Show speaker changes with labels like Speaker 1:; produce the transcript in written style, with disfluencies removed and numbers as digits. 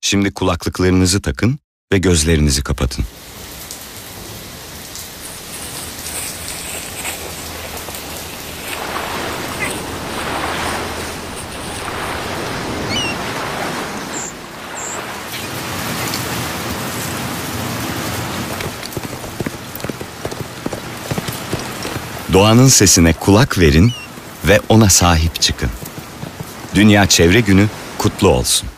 Speaker 1: Şimdi kulaklıklarınızı takın ve gözlerinizi kapatın. Doğanın sesine kulak verin ve ona sahip çıkın. Dünya Çevre Günü kutlu olsun.